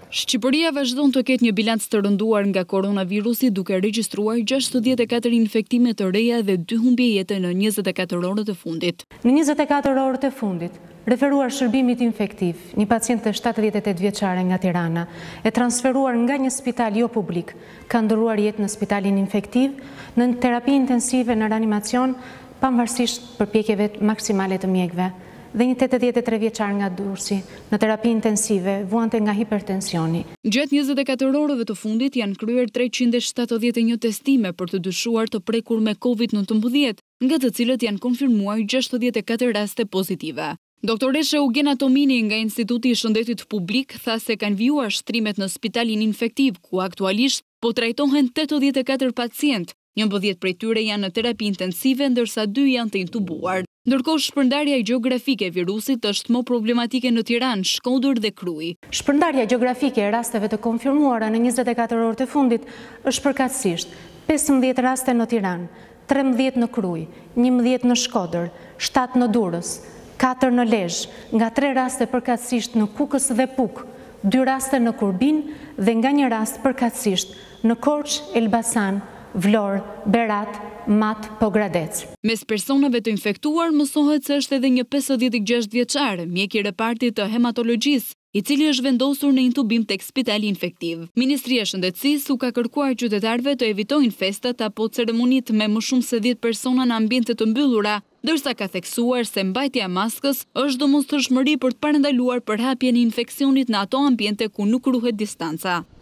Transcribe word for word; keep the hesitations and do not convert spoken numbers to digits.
Shqipëria vazhdon të ketë një bilanc të rënduar nga koronavirusi duke regjistruar gjashtëdhjetë e katër infektime të reja dhe dy humbje jete në njëzet e katër orët e fundit. Në njëzet e katër orët e fundit, referuar shërbimit infektiv, një pacient të shtatëdhjetë e tetë vjeçare nga Tirana, e transferuar nga një spital jo publik, ka ndëruar jetë në spitalin infektiv, në terapi intensive në reanimacion, pavarësisht përpjekjeve maksimale të mjekve. Dhe një tetëdhjetë e tre vjeçar nga Durrësi, në terapi intensive, vuante nga hipertensioni. Gjatë njëzet e katër orëve të fundit janë kryer treqind e shtatëdhjetë e një testime për të dyshuar të prekur me COVID nëntëmbëdhjetë, nga të cilët janë konfirmuar gjashtëdhjetë e katër raste pozitive. Doktoresha Eugena Tomini nga Instituti i Shëndetit Publik tha se kanë vijuar shtrimet në spitalin infektiv, ku aktualisht po trajtohen tetëdhjetë e katër pacientë, njëmbëdhjetë prej tyre janë në terapi intensive, ndërsa dy janë të intubuar. Ndërkohë, shpërndarja gjeografike e virusit është më problematike në Tiranë, Shkodër dhe Kruj. Shpërndarja gjeografike e rasteve të konfirmuara në njëzet e katër orët e fundit është përkatësisht pesëmbëdhjetë raste në Tiranë, trembëdhjetë në Kruj, njëmbëdhjetë në Shkodër, shtatë në Durrës, katër në Lezhë, nga tre raste përkatësisht në Kukës dhe Puk, dy raste në Kurbin dhe nga një rast përkatësisht në Korçë, Elbasan, Vlorë, Berat, Mat, Pogradec. Mes personave të infektuar mësohet se është edhe një pesëdhjetë e gjashtë vjeçar, mjek i repartit të Hematologjisë, i cili është vendosur në intubim tek spitali infektiv. Ministria e Shëndetësisë u ka kërkuar qytetarëve të evitojnë festat apo ceremonitë me më shumë se dhjetë persona në ambiente të mbyllura, ndërsa ka theksuar se mbajtja e maskës është domosdoshmëri për të parandaluar përhapjen e infeksionit në ato ambiente ku nuk ruhet distanca.